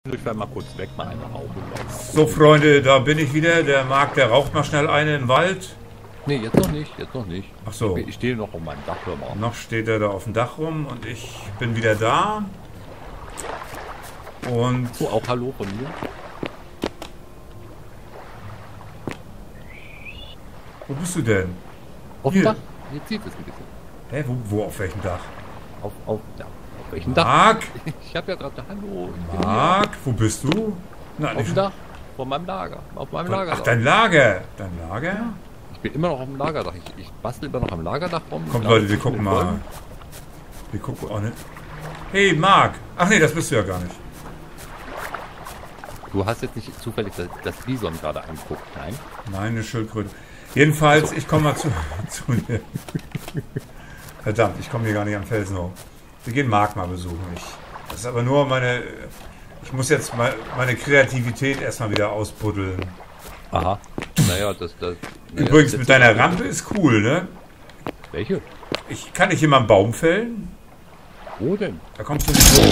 Ich fahre mal kurz weg, mal eine rauchen. So, Freunde, da bin ich wieder. Der Marc, der raucht mal schnell eine im Wald. Nee, jetzt noch nicht, jetzt noch nicht. Ach so. Ich stehe noch auf meinem Dach, hör mal. Noch steht er da auf dem Dach rum und ich bin wieder da. Und... So, auch Hallo von mir. Wo bist du denn? Auf Hier. dem Dach? Jetzt sieht es ein bisschen. Hä, wo auf welchem Dach? Auf welchem Dach? Marc? Ich habe ja gerade Hallo. Ich bin Marc, wo bist du? hier. Nein, Auf dem Dach. Von meinem Lager. Auf meinem Lager. Ach, dein Lager. Dein Lager? Ich bin immer noch auf dem Lagerdach. Ich bastel immer noch am Lagerdach rum. Kommt, Leute, wir gucken mal. Wir gucken auch nicht. Hey, Marc. Ach nee, das bist du ja gar nicht. Du hast jetzt nicht zufällig das Bison gerade angeguckt, nein? Nein, eine Schildkröte. Jedenfalls, ich komme mal zu dir. Verdammt, ich komme hier gar nicht am Felsen hoch. Wir gehen Marc mal besuchen. Das ist aber nur meine... Ich muss jetzt meine Kreativität erstmal wieder ausbuddeln. Aha. Naja, Übrigens, das mit deiner Rampe ist cool, ne? Welche? Kann ich hier mal einen Baum fällen? Wo denn? Da kommst du nicht hoch.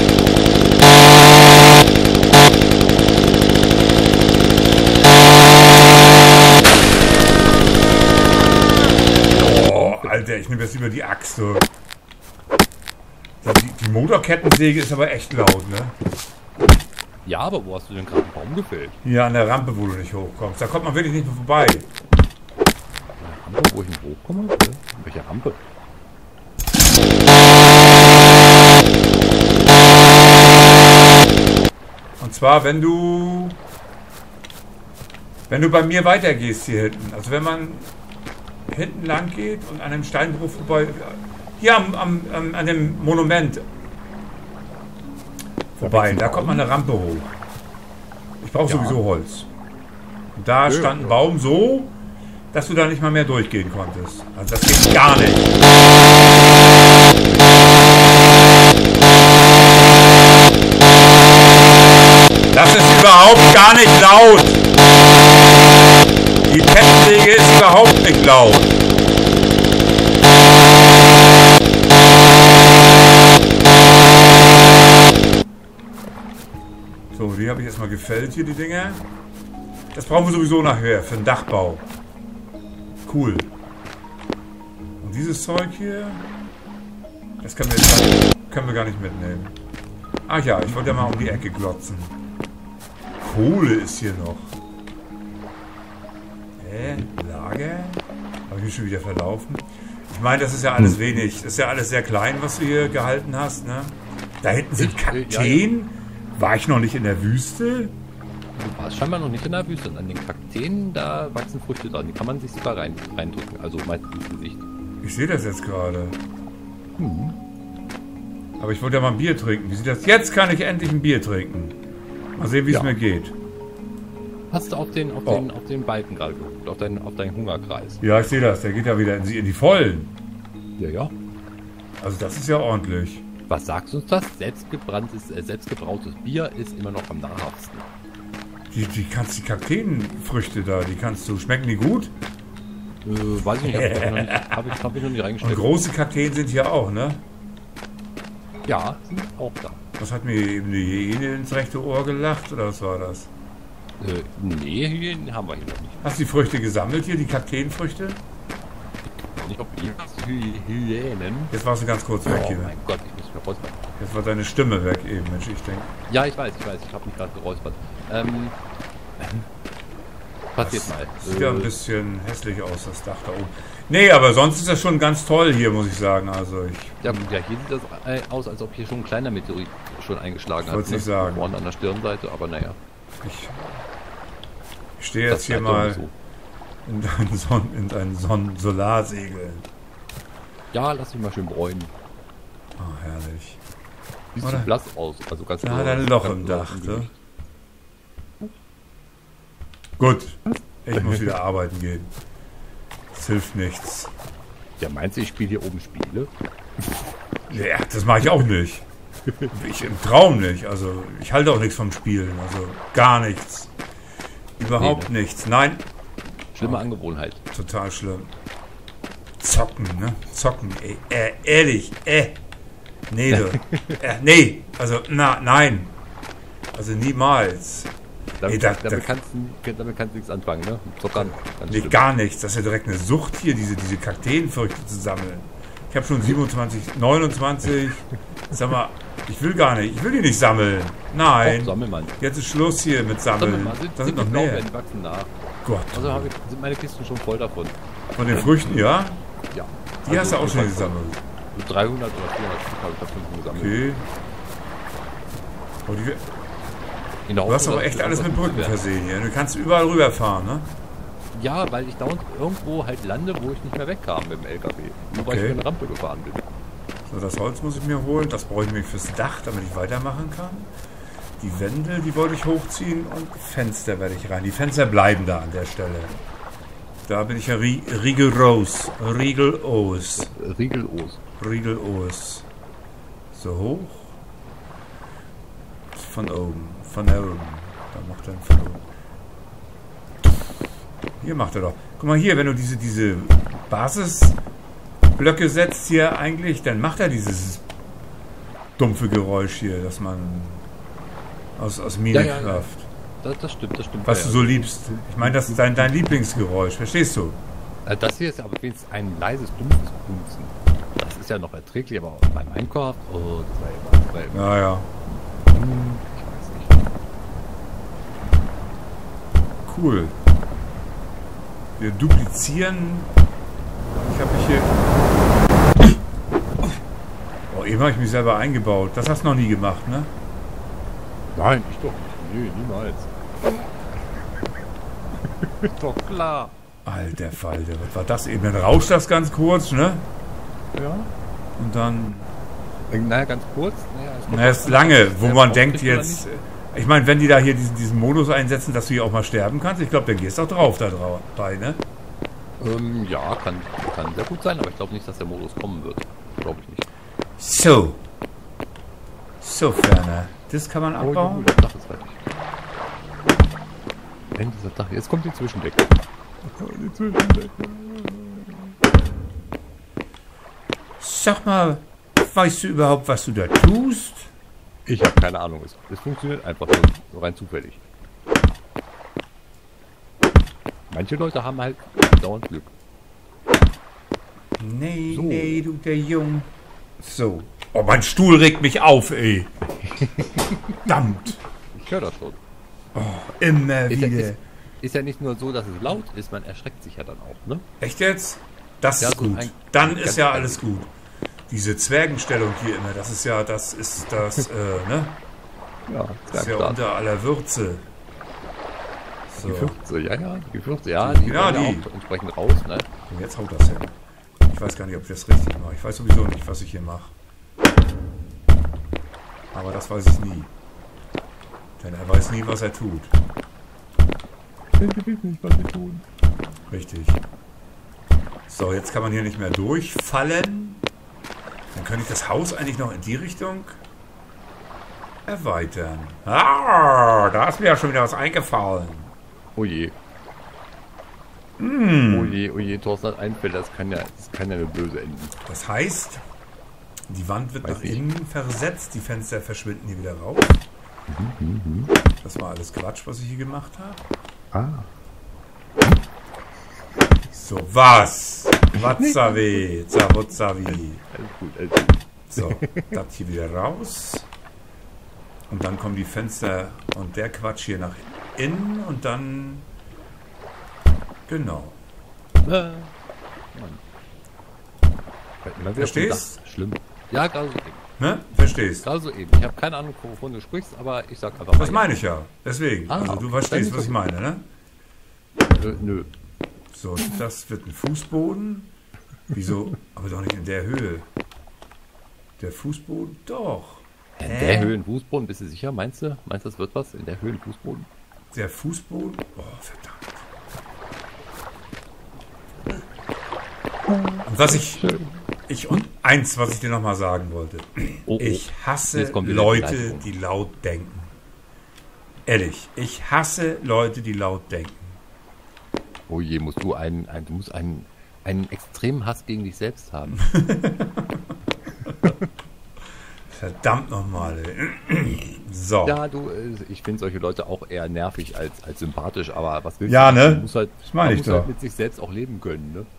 Oh, Alter, ich nehme jetzt lieber die Axt. So. Die Motorkettensäge ist aber echt laut, ne? Ja, aber wo hast du denn gerade einen Baum gefällt? Hier an der Rampe, wo du nicht hochkommst. Da kommt man wirklich nicht mehr vorbei. Eine Rampe, wo ich nicht hochkomme? Welche Rampe? Und zwar, wenn du bei mir weitergehst hier hinten. Also wenn man hinten lang geht und an dem Steinbruch vorbei... Hier an dem Monument vorbei. Da kommt man eine Rampe hoch. Ich brauche sowieso Holz. Und da stand ein Baum so, dass du da nicht mal mehr durchgehen konntest. Also das geht gar nicht. Das ist überhaupt gar nicht laut. Die Kettensäge ist überhaupt nicht laut. So, die habe ich erstmal gefällt hier, die Dinger. Das brauchen wir sowieso nachher für den Dachbau. Cool. Und dieses Zeug hier, das können wir gar nicht mitnehmen. Ach ja, ich wollte ja mal um die Ecke glotzen. Kohle ist hier noch. Lager? Habe ich mich schon wieder verlaufen? Ich meine, das ist ja alles wenig. Das ist ja alles sehr klein, was du hier gehalten hast, ne? Da hinten sind Kakteen. War ich noch nicht in der Wüste? Du warst scheinbar noch nicht in der Wüste. Und an den Kakteen, da wachsen Früchte dran. Die kann man sich sogar reindrücken. Also meistens ins Gesicht. Ich sehe das jetzt gerade. Aber ich wollte ja mal ein Bier trinken. Wie sieht das? Jetzt kann ich endlich ein Bier trinken. Mal sehen, wie es mir geht. Hast du auf den Balken gerade geguckt? Auf deinen Hungerkreis? Ja, ich sehe das. Der geht ja wieder in die Vollen. Ja. Also das ist ja ordentlich. Was sagst du uns das? Selbstgebrautes Bier ist immer noch am nahrhaftesten. Die Kakteenfrüchte da, schmecken die gut? Weiß ich nicht, hab ich noch nicht reingestellt. Und große Kakteen sind hier auch, ne? Ja, sind auch da. Was hat mir eben die Hyäne ins rechte Ohr gelacht, oder was war das? Nee, Hyänen haben wir hier noch nicht. Hast du die Früchte gesammelt hier, die Kakteenfrüchte? Ich glaube, Hyänen. Jetzt warst du ganz kurz weg hier. Oh mein Gott, ich muss mich räuspern. Jetzt war deine Stimme weg eben, Mensch, ich denke. Ja, ich weiß, ich habe mich gerade geräuspert. Passiert mal. Sieht ja ein bisschen hässlich aus, das Dach da oben. Nee, aber sonst ist das schon ganz toll hier, muss ich sagen. Also Ja, hier sieht das aus, als ob hier schon ein kleiner Meteorit schon eingeschlagen hat. Wollte ich nicht sagen. Vorne an der Stirnseite, aber naja. Ich stehe jetzt hier mal in deinen Solarsegeln. Ja, lass mich mal schön bräunen. Oh, herrlich. Sieht so blass aus, also ganz Da hat ein Loch im Dach, ne? Gut, ich muss wieder arbeiten gehen. Das hilft nichts. Ja, meinst du, ich spiele hier oben Spiele? Ja, das mache ich auch nicht. Ich im Traum nicht. Also, ich halte auch nichts vom Spielen. Also, gar nichts. Überhaupt nichts. Nein. Schlimme Angewohnheit. Total schlimm. Zocken, ne? Zocken, ey. Ehrlich, Nee, du. Nee, also, nein. Also niemals. Damit, Ey, damit kannst du nichts anfangen, ne? Zockern. Nee, gar nichts. Das ist ja direkt eine Sucht hier, diese Kakteenfrüchte zu sammeln. Ich habe schon 27, 29. Sag mal, ich will gar nicht. Ich will die nicht sammeln. Nein. Och, sammel mal. Jetzt ist Schluss hier mit Sammeln. Da sind noch mehr. Die wachsen nach. Gott. Also sind meine Kisten schon voll davon. Von den Früchten, ja? Ja. Die hast du auch schon gesammelt. So 300 oder 400 Stück habe ich davon gesammelt. Okay. Oh, In der du hast Hoffnung, aber dass echt das alles mit was Brücken wird. versehen hier. Du kannst überall rüberfahren, ne? Ja, weil ich dauernd irgendwo halt lande, wo ich nicht mehr wegkam mit dem LKW. Nur weil ich Okay. über eine Rampe gefahren bin. So, das Holz muss ich mir holen. Das brauche ich mir fürs Dach, damit ich weitermachen kann. Die Wände, die wollte ich hochziehen und Fenster werde ich rein. Die Fenster bleiben da an der Stelle. Da bin ich ja rigoros. Rigoros. Rigoros. So hoch. Von oben. Von oben. Da macht er von oben. Hier macht er doch. Guck mal hier, wenn du diese Basisblöcke setzt hier eigentlich, dann macht er dieses dumpfe Geräusch hier, dass man aus Minecraft. Ja. Das stimmt. Was ja. du so liebst. Ich meine, das ist dein Lieblingsgeräusch. Verstehst du? Das hier ist ja aber wenigstens ein leises, dumpfes Bumsen. Das ist ja noch erträglich, aber bei Minecraft, oh, das war immer. Ja, ja. Ich weiß nicht. Cool. Wir duplizieren. Ich habe mich hier... Oh, eben habe ich mich selber eingebaut. Das hast du noch nie gemacht, ne? Nein, ich doch nicht. Nee, niemals. Doch klar. Alter Falter, was war das eben? Dann rauscht das ganz kurz, ne? Ja. Und dann... Naja, ganz kurz. Na, ist lange, wo man denkt aufkriegt oder jetzt... Ich meine, wenn die da hier diesen Modus einsetzen, dass du hier auch mal sterben kannst, ich glaube, dann gehst du auch drauf dabei, ne? Ja, kann sehr gut sein, aber ich glaube nicht, dass der Modus kommen wird. Glaube ich nicht. So. So, Ferner. Das kann man abbauen. Das Dach ist fertig. Wenn dieser Dach... Jetzt kommt die Zwischendecke. Sag mal, weißt du überhaupt, was du da tust? Ich habe keine Ahnung. Es funktioniert einfach nur rein zufällig. Manche Leute haben halt dauernd Glück. Nee, So. nee, du der Jung. So. Oh, mein Stuhl regt mich auf, ey. Verdammt. Ich höre das schon. Immer Ist ja, wieder. ist ja nicht nur so, dass es laut ist, man erschreckt sich ja dann auch, ne? Echt jetzt? Das Ja, ist so gut. ein- Dann ganz ist ja klein. alles gut. Diese Zwergenstellung hier immer, das ist ne? Ja, Das ist ja unter aller Würze. So. Die 14, die 14, die Ja, wollen die. auch entsprechend raus, ne? Und jetzt haut das hin. Ich weiß gar nicht, ob ich das richtig mache. Ich weiß sowieso nicht, was ich hier mache. Aber das weiß ich nie. Denn er weiß nie, was er tut. Ich weiß nicht, was sie tun. Richtig. So, jetzt kann man hier nicht mehr durchfallen. Dann könnte ich das Haus eigentlich noch in die Richtung erweitern. Ah, da ist mir ja schon wieder was eingefallen. Oh je. Oh je, Thorsten hat Einfälle, das kann ja eine böse enden. Das heißt, die Wand wird Weiß nach nicht. innen versetzt, die Fenster verschwinden hier wieder raus. Das war alles Quatsch, was ich hier gemacht habe. Ah. So, was? Watzavi, Zawutzavi. Alles gut. So, das hier wieder raus. Und dann kommen die Fenster und der Quatsch hier nach innen und dann... Genau. Mann. Immer wieder Verstehst? vom Dach. Schlimm. Ja, gerade so eben. Ne? Verstehst? Gerade so eben. Ich habe keine Ahnung, wovon du sprichst, aber ich sag einfach Das ja. meine ich ja. Deswegen. Ah, Also du okay. verstehst, Dann was ist ich das meine, ne? Nö. So, das wird ein Fußboden. Wieso? Aber doch nicht in der Höhe. Der Fußboden? Doch. In der Höhe ein Fußboden, bist du sicher? Meinst du, das wird was? In der Höhe ein Fußboden? Der Fußboden? Oh, verdammt. Und was und eins, was ich dir nochmal sagen wollte. Oh, Ich hasse Jetzt kommt wieder die Leute, Leistung. die laut denken. Ehrlich, ich hasse Leute, die laut denken. Oh je, du musst einen extremen Hass gegen dich selbst haben. Verdammt nochmal, ey. So. Ja, du, ich finde solche Leute auch eher nervig als sympathisch, aber was willst Ja, du? ne? Man muss halt, Das meine man ich muss doch. halt mit sich selbst auch leben können, ne?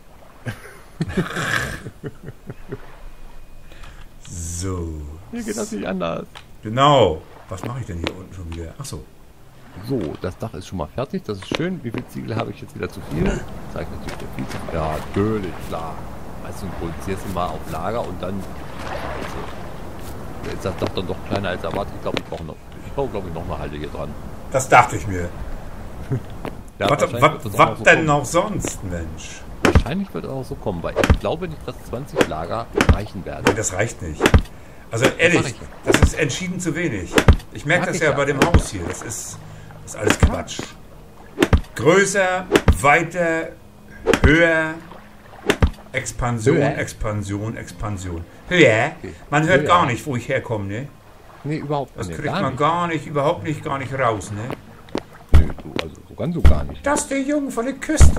So. Hier geht das nicht anders. Genau. Was mache ich denn hier unten schon wieder? Achso. So, das Dach ist schon mal fertig, das ist schön. Wie viel Ziegel habe ich jetzt wieder zu viel? Zeigt natürlich der viel zu viel. Ja, natürlich, klar. Weißt du, produzierst du mal auf Lager und dann... Also, jetzt ist das Dach dann doch kleiner als erwartet. Ich glaube, ich brauche glaube ich, noch eine Halle hier dran. Das dachte ich mir. Ja, Was wahrscheinlich wird das auch noch so denn kommen. noch sonst, Mensch? Wahrscheinlich wird es auch so kommen, weil ich glaube nicht, dass 20 Lager reichen werden. Nee, das reicht nicht. Also Mach ehrlich, ich. das ist entschieden zu wenig. Ich merke Mach das ich ja ja. bei dem Haus hier. Das ist alles Quatsch. Größer, weiter, höher, Expansion, Höher? Expansion, Expansion. Höher? Man hört Höher. gar nicht, wo ich herkomme, ne? Nee, überhaupt Das nicht. kriegt man überhaupt nicht raus, ne? Nee, du, also so ganz so gar nicht. Das ist der Junge von der Küste.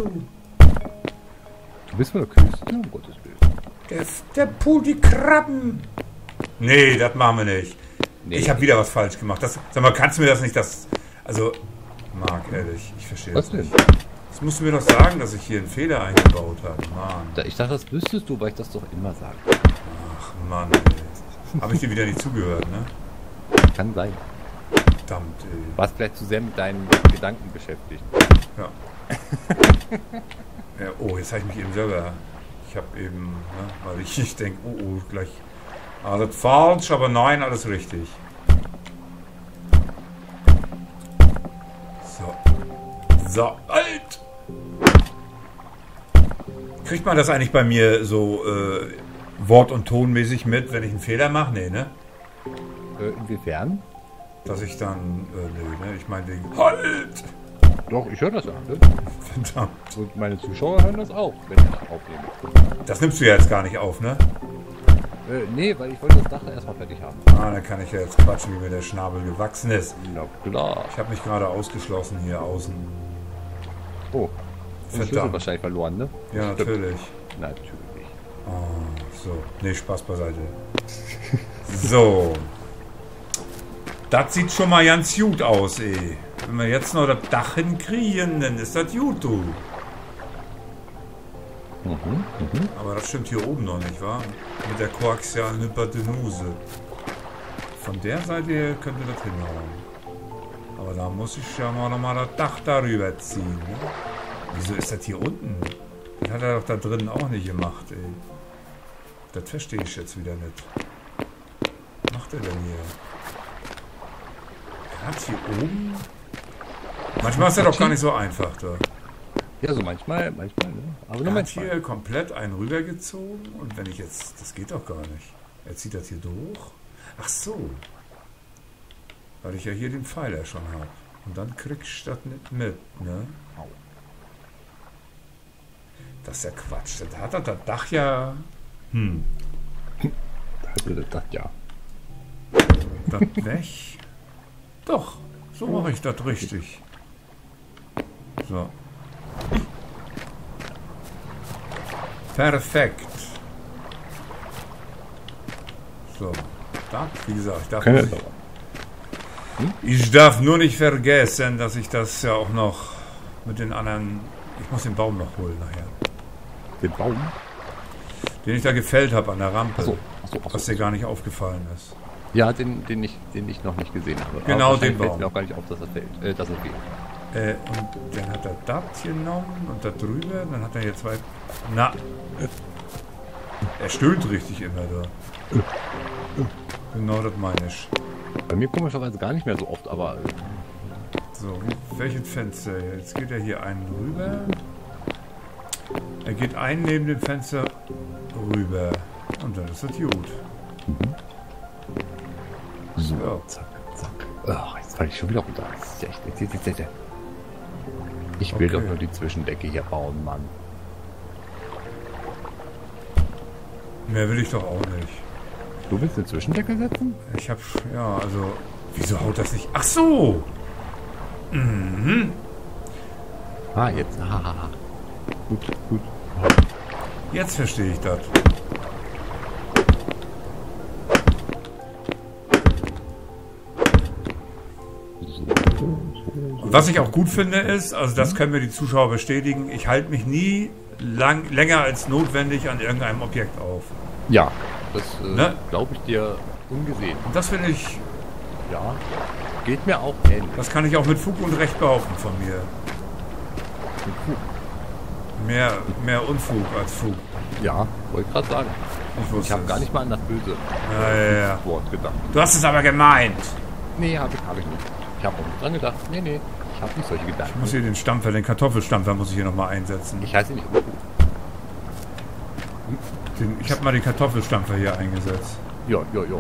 Du bist von der Küste, um Gottes Willen. Der pult die Krabben. Nee, das machen wir nicht. Nee. Ich habe wieder was falsch gemacht. Sag mal, kannst du mir das nicht, also, Marc, ehrlich, ich verstehe Was das denn? nicht. Das musst du mir doch sagen, dass ich hier einen Fehler eingebaut habe. Mann, Ich dachte, das wüsstest du, weil ich das doch immer sage. ach Mann, ey. Habe ich dir wieder nicht zugehört, ne? Kann sein. Verdammt, ey. Warst vielleicht zu sehr mit deinen Gedanken beschäftigt. Ja. Ja, oh, jetzt habe ich mich eben selber. Ich habe eben, ne, weil ich denke, oh, gleich. Alles falsch, aber nein, alles richtig. So. So, alt! Kriegt man das eigentlich bei mir so wort- und tonmäßig mit, wenn ich einen Fehler mache? Nee, ne? Inwiefern? Dass ich dann, nee, ne? Ich meine wegen halt! Doch, ich höre das ja. Ne? Verdammt. Und meine Zuschauer hören das auch, wenn ich das aufnehme. Das nimmst du ja jetzt gar nicht auf, ne? Nee, weil ich wollte das Dach erstmal fertig haben. Ah, dann kann ich ja jetzt quatschen, wie mir der Schnabel gewachsen ist. Na klar. Ich habe mich gerade ausgeschlossen hier außen. Oh, den Schlüssel Verdammt. wahrscheinlich verloren, ne? Ja, Stimmt. natürlich. Natürlich. Oh, so. Nee, Spaß beiseite. So. Das sieht schon mal ganz gut aus, ey. Wenn wir jetzt noch das Dach hinkriegen, dann ist das gut, du. Aber das stimmt hier oben noch nicht, wa? Mit der koaxialen Hypotenuse. Von der Seite her könnte das hinhauen. Aber da muss ich ja mal nochmal das Dach darüber ziehen, ne? Wieso ist das hier unten? Das hat er doch da drinnen auch nicht gemacht, ey. Das verstehe ich jetzt wieder nicht. Was macht er denn hier? Er hat hier oben... Manchmal ist er doch gar nicht so einfach, da. Ja, so manchmal, ne? Aber nur Er hat manchmal. hier komplett einen rübergezogen und wenn ich jetzt... Das geht doch gar nicht. Er zieht das hier durch. Ach so. Weil ich ja hier den Pfeiler schon habe. Und dann kriegst du das nicht mit, ne? Das ist ja Quatsch. Da hat er das Dach ja... Das ja. Das weg. Doch, so mache ich das richtig. So. Perfekt. So. Da, wie gesagt, ich darf nur nicht vergessen, dass ich das ja auch noch mit den anderen... Ich muss den Baum noch holen nachher. Den Baum? Den ich da gefällt habe an der Rampe. Achso. Was dir gar nicht aufgefallen ist. Ja, den ich noch nicht gesehen habe. Genau, Aber den fällt Baum. mir auch gar nicht auf, dass er fehlt. Dass er fehlt. Und dann hat er das genommen und da drüber. Dann hat er hier zwei... Na. Er stöhnt richtig immer da. Genau, das meine ich. Bei mir komischerweise gar nicht mehr so oft, aber So, welches Fenster? Jetzt geht er hier einen rüber. Er geht einen neben dem Fenster rüber. Und dann ist das gut. so, Ja. zack, zack. Ach, jetzt falle ich schon wieder runter. Das ist echt. Ich will Okay. doch nur die Zwischendecke hier bauen, Mann. Mehr will ich doch auch nicht. Du willst eine Zwischendecke setzen? Ich hab... Ja, also... Wieso haut das nicht... Ach so! Ah, jetzt. Hahaha. Gut. Jetzt verstehe ich das. Und was ich auch gut finde ist, also das können mir die Zuschauer bestätigen, ich halte mich nie länger als notwendig an irgendeinem Objekt auf. Ja, das Ne? glaube ich dir ungesehen. Und das finde ich, Ja, geht mir auch ähnlich. das kann ich auch mit Fug und Recht behaupten von mir. Mehr Unfug als Fug. Ja, wollte ich gerade sagen. Ich habe es. gar nicht mal an das böse Ja. Wort gedacht. Du hast es aber gemeint. Nee, habe ich nicht. Ich habe auch nicht dran gedacht. Nee, ich habe nicht solche Gedanken. Ich muss hier den Stampfer, den Kartoffelstampfer muss ich hier nochmal einsetzen. Ich heiße nicht. Ich habe mal den Kartoffelstampfer hier eingesetzt. Ja.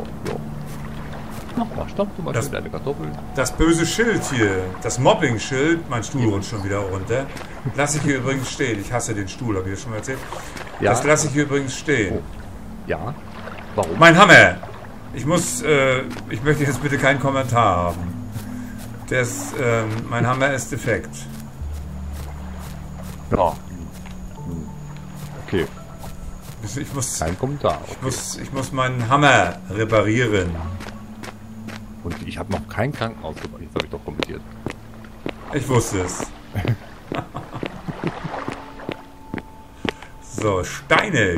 Mach mal, stampf du mal Das- schön deine Kartoffeln. Das böse Schild hier, das Mobbing-Schild, mein Stuhl rutscht schon wieder runter, lasse ich hier übrigens stehen. Ich hasse den Stuhl, habe ich das schon mal erzählt? Ja. Das lasse ich hier übrigens stehen. Ja. Warum? Mein Hammer! Ich möchte jetzt bitte keinen Kommentar haben. Mein Hammer ist defekt. Ja. Okay, Ich muss, kein Kommentar. ich muss meinen Hammer reparieren. Und ich habe noch kein Krankenhaus gemacht. Jetzt habe ich doch kommentiert. Ich wusste es. So, Steine.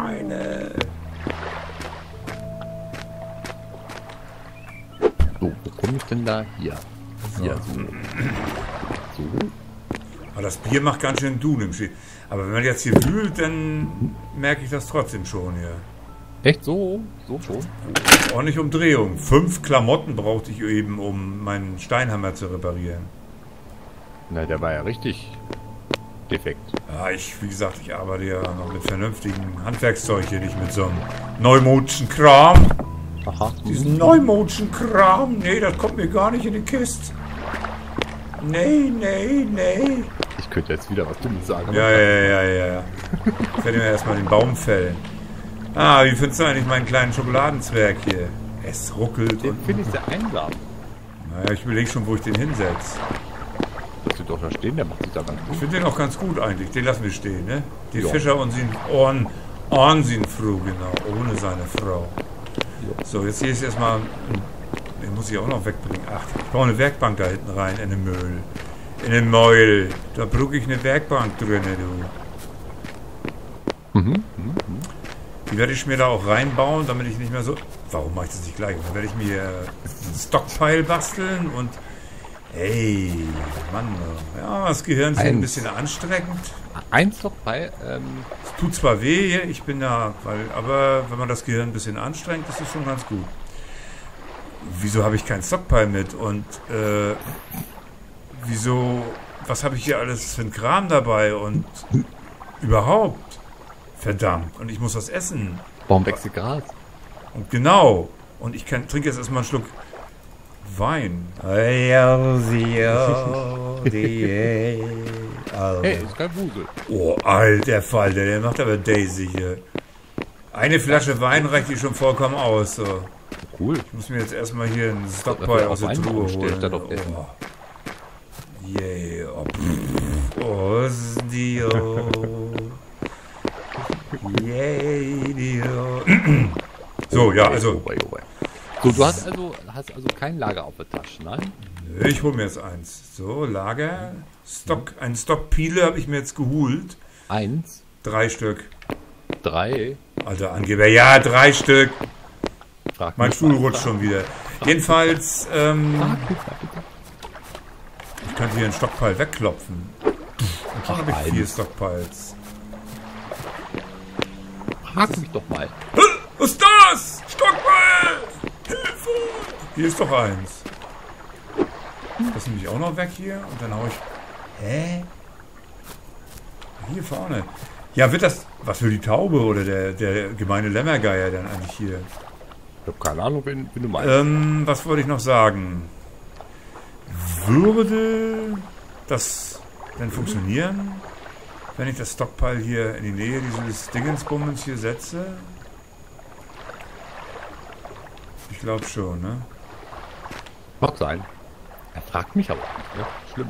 So, wo komme ich denn da? Hier. Hier, so. So. Aber das Bier macht ganz schön Dun im Schild. Aber wenn man jetzt hier wühlt, dann merke ich das trotzdem schon hier. Echt so? So schon? Ordentlich Umdrehung. 5 Klamotten brauchte ich eben, um meinen Steinhammer zu reparieren. Na, der war ja richtig defekt. Ja, wie gesagt, ich arbeite ja noch mit vernünftigem Handwerkszeug hier, nicht mit so einem neumodischen Kram. Aha. Diesen neumodischen Kram, nee, das kommt mir gar nicht in die Kiste. Nee. Ich könnte jetzt wieder was Dummes sagen. aber- Ja. Ich werde mir erstmal den Baum fällen. Wie findest du eigentlich meinen kleinen Schokoladenzwerg hier? Es ruckelt Den und... finde ich sehr einsam. Naja, ich überlege schon, wo ich den hinsetze. Dass wir doch da stehen, der macht sich da ganz Ich gut. finde den auch ganz gut eigentlich. Den lassen wir stehen, ne? Die Ja. Fischer und sie Ornsinfru, genau. Ohne seine Frau. Ja. So, jetzt hier ist erstmal... Den muss ich auch noch wegbringen. Ach, ich baue eine Werkbank da hinten rein, in den Müll. In den Mäul. Da brauche ich eine Werkbank drin, du. Die werde ich mir da auch reinbauen, damit ich nicht mehr so... Warum mache ich das nicht gleich? Dann werde ich mir einen Stockpile basteln und... Hey, Mann. Ja, das Gehirn ist ein bisschen anstrengend. Eins doch bei, Es tut zwar weh, ich bin da... aber wenn man das Gehirn ein bisschen anstrengt, ist es schon ganz gut. Wieso habe ich keinen Stockpile mit? Und wieso... Was habe ich hier alles für ein Kram dabei? Und überhaupt... Verdammt. Und ich muss was essen. warum wächst Gras? Und genau. Und ich trinke jetzt erstmal einen Schluck Wein. Hey, ist kein Wusel. Oh, alter Falter, der macht aber Daisy hier. Eine Flasche Wein reicht hier schon vollkommen aus. So. Cool. Ich muss mir jetzt erstmal hier einen Dafür Stockpile aus auf der Wein Truhe umstellt, holen. statt auf Essen. Oh. Yeah. Oh, Dio. So, ja, also So, du hast also kein Lager auf der Tasche, nein? ich hole mir jetzt eins. So, Lager. Ein Stockpile habe ich mir jetzt geholt. 1, 3 Stück. 3. Alter Angeber, ja, 3 Stück. Frag Mein mich Stuhl was. rutscht schon wieder. Jedenfalls, ich könnte hier einen Stockpile wegklopfen. Und hier habe ich 4 Stockpiles. Frag mich doch mal. Was ist das? Stockpile! Hilfe! Hier ist doch eins. Das nehme ich auch noch weg hier und dann hau ich... Hä? Hier vorne. Ja, wird das... Was will die Taube oder der gemeine Lämmergeier denn eigentlich hier? Ich habe keine Ahnung, wen du meinst. Was wollte ich noch sagen? Würde das denn funktionieren, wenn ich das Stockpile hier in die Nähe dieses Dingensbummens hier setze? Ich glaube schon, ne? Mag sein. Er fragt mich aber nicht, ne? Schlimm.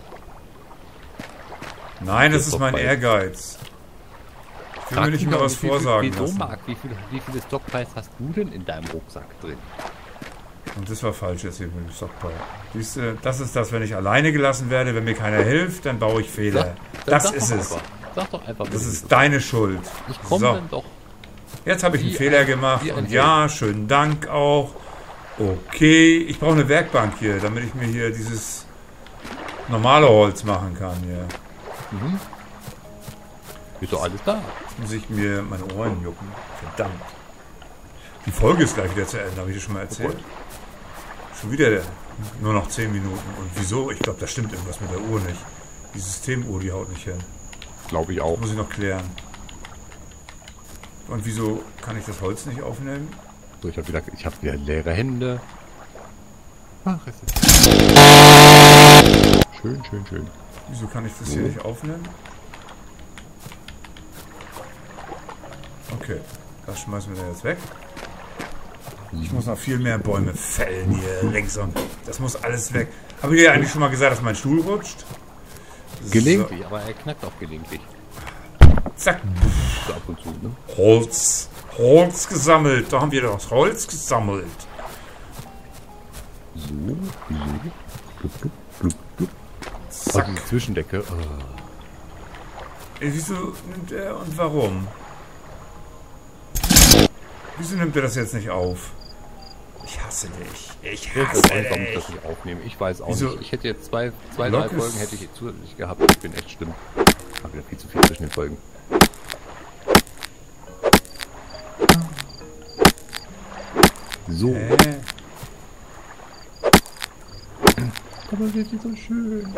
Nein, das Das ist mein Stockpile. Ehrgeiz. Ich will mir nicht mich mal auch was nicht, wie vorsagen wieso, lassen. Marc, wie viele Stockpiles hast du denn in deinem Rucksack drin? Und das war falsch jetzt hier mit dem Stockbau. Siehst du, das ist das, wenn ich alleine gelassen werde, wenn mir keiner hilft, dann baue ich Fehler. Das ist es. Sag doch einfach. Das ist deine Schuld. Ich komme So. dann doch. Jetzt habe ich einen Fehler gemacht wie ein und ja, schönen Dank auch. Okay, ich brauche eine Werkbank hier, damit ich mir hier dieses normale Holz machen kann hier. Mhm. Ist doch alles da. Jetzt muss ich mir meine Ohren jucken. Verdammt. Die Folge ist gleich wieder zu Ende, habe ich dir schon mal erzählt. Schon wieder nur noch 10 Minuten. Und wieso? Ich glaube, da stimmt irgendwas mit der Uhr nicht. Die Systemuhr, die haut nicht hin. Glaube ich auch. Muss ich noch klären. Und wieso kann ich das Holz nicht aufnehmen? So, ich habe wieder leere Hände. Ach, es ist schön, schön, schön. Wieso kann ich das hier nicht aufnehmen? Okay, das schmeißen wir dann jetzt weg. Ich muss noch viel mehr Bäume fällen hier ringsum. Das muss alles weg. Habe ich dir eigentlich schon mal gesagt, dass mein Stuhl rutscht? Gelegentlich, aber er knackt auch gelegentlich. Zack. So ab und zu, ne? Holz. Holz gesammelt. Da haben wir das Holz gesammelt. So, blub, blub, blub, blub. Zack. Also die Zwischendecke. Wieso nimmt er und warum? Wieso nimmt er das jetzt nicht auf? Ich hasse dich. Ich hasse Warum ich dich. das nicht aufnehmen? Ich weiß auch Wieso? nicht. Ich hätte jetzt zwei, drei Lock Folgen ist- hätte ich zusätzlich gehabt. Ich bin echt schlimm. Ich habe wieder viel zu viel zwischen den Folgen. So. Aber das ist so schön.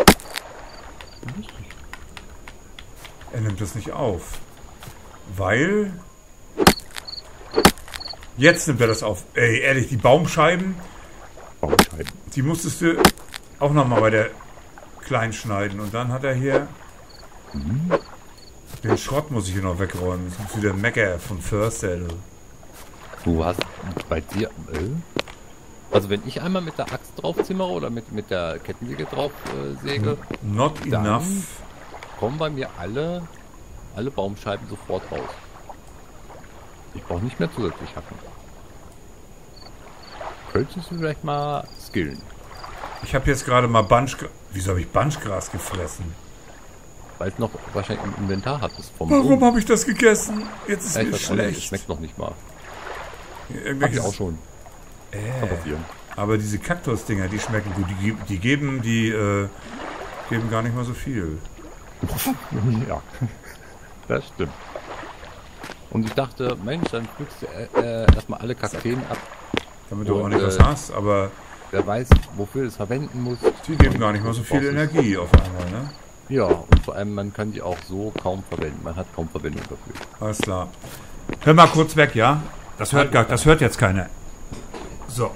Er nimmt das nicht auf. Weil... Jetzt nimmt er das auf. Ey, ehrlich, die Baumscheiben, Baumscheiben. die musstest du auch nochmal bei der klein schneiden. Und dann hat er hier... Den Schrott muss ich hier noch wegräumen. Das ist wieder Mecker von Förster. Du. Du hast bei dir... Also wenn ich einmal mit der Axt drauf zimmere oder mit der Kettensäge drauf säge, Not Dann- enough. kommen bei mir alle Baumscheiben sofort raus. Ich brauche nicht mehr zusätzlich hacken. Könntest du vielleicht mal skillen? Ich habe jetzt gerade mal Bunchgras... Wieso habe ich Bunchgras gefressen? Weil es noch wahrscheinlich im Inventar hattest vom Warum habe ich das gegessen? Jetzt ist Ja, ich mir weiß auch nicht, es schlecht. schmeckt noch nicht mal. Hab ich Irgendwelches... auch schon. Kann passieren. Aber diese Kaktusdinger, die schmecken gut. Die geben gar nicht mal so viel. Ja, das stimmt. Und ich dachte, Mensch, dann pflückst du erstmal alle Kakteen ab. Damit du Und, auch nicht was hast, aber Wer weiß, wofür du es verwenden musst. die geben gar nicht mal so viel brauchst es. Energie auf einmal, ne? Ja, und vor allem, man kann die auch so kaum verwenden. Man hat kaum Verwendung dafür. Alles klar. Hör mal kurz weg, ja? Das hört jetzt keiner. So,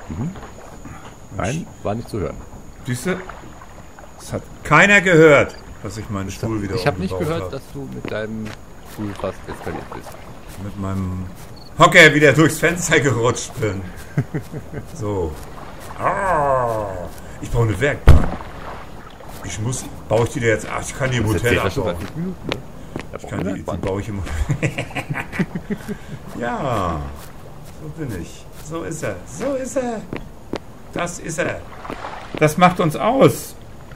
Nein, war nicht zu hören. siehst du? Es hat keiner gehört, dass ich meinen Stuhl wieder Ich habe nicht aufgebaut gehört, hab. dass du mit deinem Stuhl fast eskaliert bist. Mit meinem Hocker wieder durchs Fenster gerutscht bin. So. Ah, ich brauche eine Werkbank. Baue ich die da jetzt? Ach, ich kann die im Das Hotel erzählt ja schon seit abbauen. 5 Minuten, ne? Da Ich brauchen kann wir die Werkbank. baue ich im Ja, so bin ich. So ist er. So ist er. Das ist er. Das macht uns aus.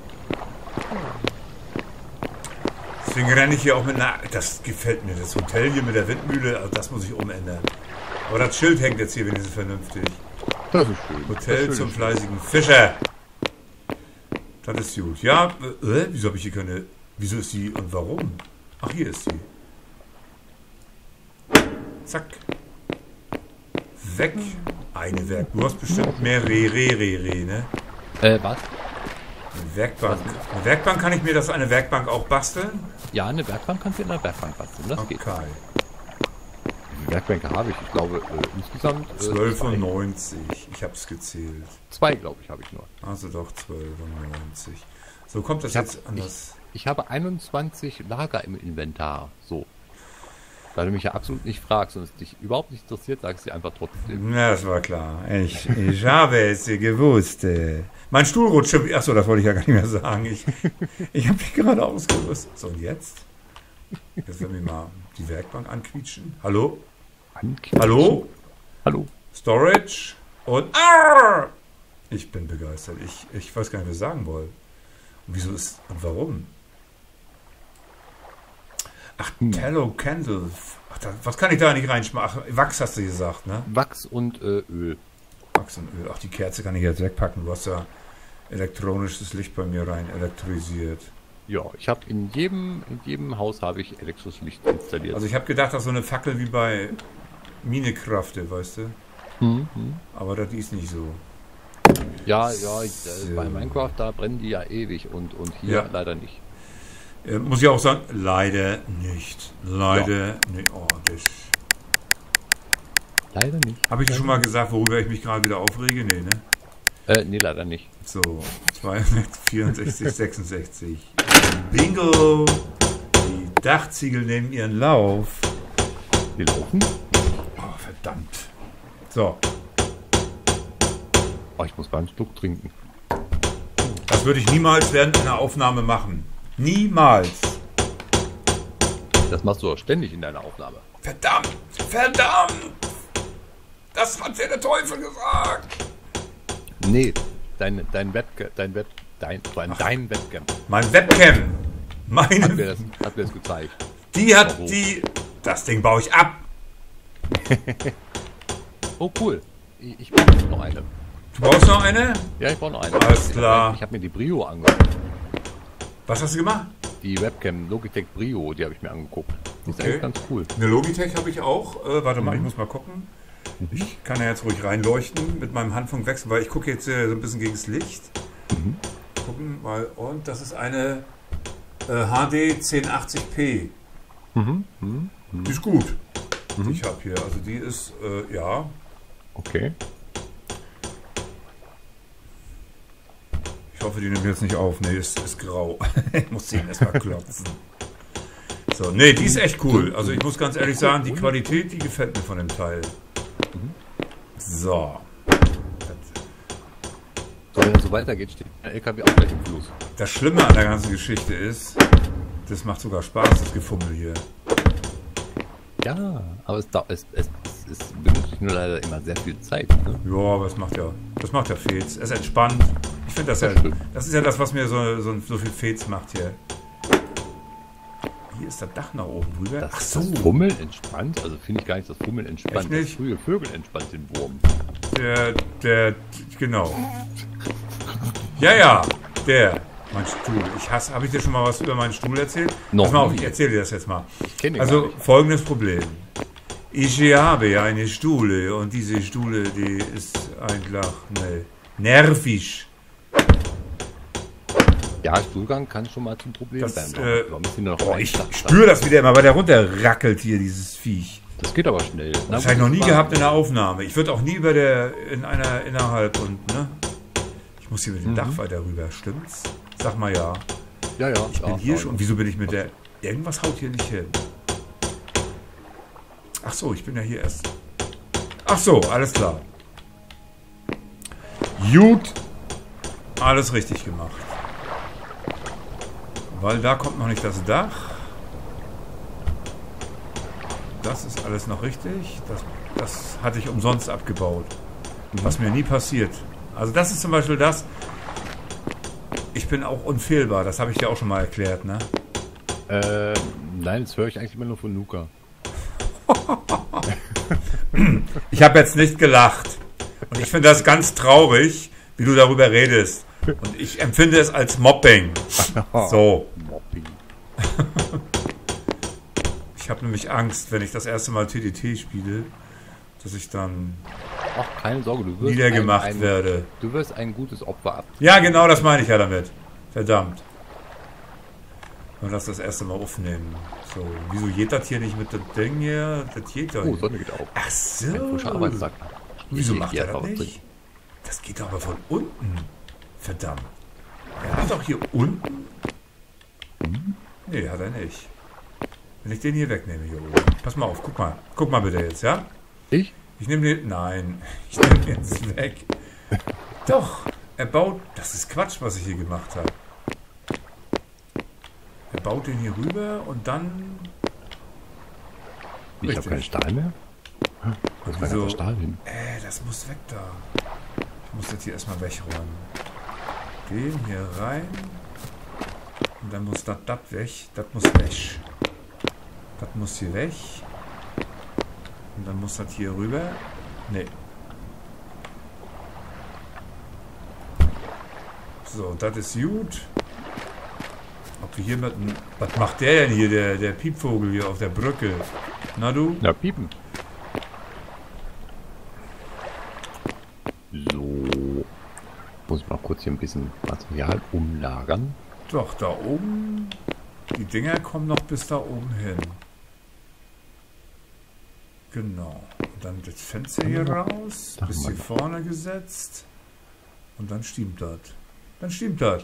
Deswegen renne ich hier auch mit einer... Das gefällt mir. Das Hotel hier mit der Windmühle, also das muss ich umändern. Aber das Schild hängt jetzt hier wenigstens vernünftig. Das ist schön. Hotel Das ist zum schön. fleißigen Fischer. Das ist gut. Ja, wieso habe ich hier keine... Wieso ist die und warum? Ach, hier ist sie. Zack. Weg. Eine Werk. Du hast bestimmt mehr ne? Was? Eine Werkbank. Eine Werkbank, kann ich mir das eine Werkbank auch basteln? Ja, eine Werkbank kannst du in einer Werkbank basteln. Das geht. Okay. Wie viele Werkbänke habe ich? Ich glaube, insgesamt 12,90. Ich habe es gezählt. zwei, glaube ich, habe ich nur. Also doch 12,90. So kommt das Ich hab- jetzt anders. Ich habe 21 Lager im Inventar. So. Da du mich ja absolut nicht fragst und es dich überhaupt nicht interessiert, sagst du dir einfach trotzdem. Ja, das war klar. Ich habe es gewusst. Mein Stuhl rutscht. Achso, das wollte ich ja gar nicht mehr sagen. Ich habe mich gerade ausgerüstet. So, und jetzt? Jetzt werden wir mal die Werkbank anquietschen. Hallo? Anquietschen. Hallo? Hallo. Storage? Und... Ah! Ich bin begeistert. Ich weiß gar nicht, was ich sagen wollte. Und wieso ist... Und warum? Ach, Tallow Candle. Ach, was kann ich da nicht reinschmeißen? Ach, Wachs hast du gesagt, ne? Wachs und Öl. Wachs und Öl. Ach, die Kerze kann ich jetzt wegpacken. Du hast ja elektronisches Licht bei mir rein elektrisiert. Ja, ich habe in jedem Haus habe ich elektrisches Licht installiert. Also ich habe gedacht, das ist so eine Fackel wie bei Minecraft, weißt du? Aber das ist nicht so. Ja, bei Minecraft, da brennen die ja ewig und hier leider nicht. Muss ich auch sagen, leider nicht. Leider nicht. Oh, das... Leider nicht. Habe ich dir schon mal gesagt, worüber ich mich gerade wieder aufrege? Nee, ne? Nee, leider nicht. So, 264, 66. Bingo! Die Dachziegel nehmen ihren Lauf. Die laufen? Oh, verdammt. So. Oh, ich muss mal einen Schluck trinken. Das würde ich niemals während einer Aufnahme machen. Niemals. Das machst du auch ständig in deiner Aufnahme. Verdammt! Verdammt! Das hat ja der Teufel gesagt! Nee, dein Webcam. Mein Webcam! Hat mir das gezeigt. Die hat die... Das Ding baue ich ab! Oh, cool. Ich brauche noch eine. Du brauchst noch eine? Ja, ich brauche noch eine. Alles klar. Ich habe mir die Brio angeguckt. Was hast du gemacht? Die Webcam Logitech Brio, die habe ich mir angeguckt. Die ist eigentlich ganz cool. Eine Logitech habe ich auch. Warte mal, ich muss mal gucken. Ich kann ja jetzt ruhig reinleuchten mit meinem Handfunkwechsel, weil ich gucke jetzt so ein bisschen gegen das Licht. Gucken, weil, und das ist eine HD 1080p. Die ist gut. Die ich habe hier. Also die ist, ja. Okay. Ich hoffe, die nimmt jetzt nicht auf. Nee, ist grau. Ich muss den erstmal klotzen. So, nee, die ist echt cool. Also ich muss ganz ehrlich sagen, die Qualität, die gefällt mir von dem Teil. So. Wenn das so weitergeht, steht der LKW auch gleich im Fluss. Das Schlimme an der ganzen Geschichte ist, das macht sogar Spaß, das Gefummel hier. Ja, aber es benötigt nur leider immer sehr viel Zeit. Ne? Ja, aber das macht ja Fets. Es ist entspannt. Ich finde das ja, das ist ja das, was mir so viel Fets macht hier. Hier ist das Dach nach oben drüber. Ach so. Das Fummeln entspannt? Also finde ich gar nicht, das Fummeln entspannt. Echt nicht? Das frühe Vögel entspannt den Wurm. Genau. Ja, der. Mein Stuhl. Habe ich dir schon mal was über meinen Stuhl erzählt? Noch Pass mal auf, nie. ich erzähle dir das jetzt mal. Ich kenne ihn Also gar nicht. folgendes Problem. Ich habe eine Stuhle und diese Stuhle, die ist einfach nervig. Ja, Stuhlgang kann schon mal zum Problem sein. Ich spüre das wieder immer, weil der runterrackelt hier, dieses Viech. Das geht aber schnell. Das habe ich noch nie gehabt in der Aufnahme. Ich würde auch nie innerhalb und, ne? Ich muss hier mit dem Dach weiter rüber, stimmt's? Sag mal ja. Ja. Ich bin hier schon. Wieso bin ich mit der... Irgendwas haut hier nicht hin. Ach so, ich bin ja hier erst... Ach so, alles klar. Gut. Alles richtig gemacht. Weil da kommt noch nicht das Dach. Das ist alles noch richtig. Das hatte ich umsonst abgebaut. Was mir nie passiert. Also das ist zum Beispiel das... Ich bin auch unfehlbar. Das habe ich dir auch schon mal erklärt, ne? Nein, das höre ich eigentlich immer nur von Luca. Ich habe jetzt nicht gelacht. Und ich finde das ganz traurig, wie du darüber redest. Und ich empfinde es als Mobbing. So. Mobbing. Ich habe nämlich Angst, wenn ich das erste Mal TDT spiele, dass ich dann Ach, keine Sorge, du wirst niedergemacht werde. Du wirst ein gutes Opfer ab. Ja, genau das meine ich ja damit. Verdammt. Und lass das erste Mal aufnehmen. So, wieso geht das hier nicht mit dem Ding hier? Das geht doch Oh, nicht. Sonne geht auf. Ach so. Ein frischer Arbeitstag. Wieso Ich macht geh er das einfach was nicht? Das geht aber von unten. Verdammt. Er hat doch hier unten... Nee, hat er nicht. Wenn ich den hier wegnehme, hier oben. Pass mal auf, guck mal. Guck mal bitte jetzt, ja? Ich? Ich nehme den... Nein, ich nehme den jetzt weg. Doch, er baut... Das ist Quatsch, was ich hier gemacht habe. Er baut den hier rüber und dann... Ich habe keinen Stahl mehr. Was war der Stahl hin? Das muss weg da. Ich muss das hier erstmal wegräumen. Den hier rein. Und dann muss das weg. Das muss weg. Das muss hier weg. Und dann muss das hier rüber. Nee. So, das ist gut. Ob wir hier mit dem... Was macht der denn hier, der Piepvogel hier auf der Brücke? Na du? Ja, piepen. So. Muss ich mal kurz hier ein bisschen Material umlagern. Doch, da oben. Die Dinger kommen noch bis da oben hin. Genau. Und dann das Fenster hier raus. Bis hier vorne gesetzt. Und dann stimmt das. Dann stimmt das.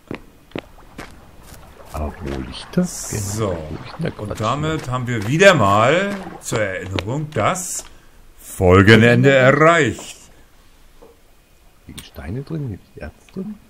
Aber wo liegt das? So. Und damit haben wir wieder mal zur Erinnerung das Folgenende erreicht. Liegen Steine drin? Liegt Erz drin?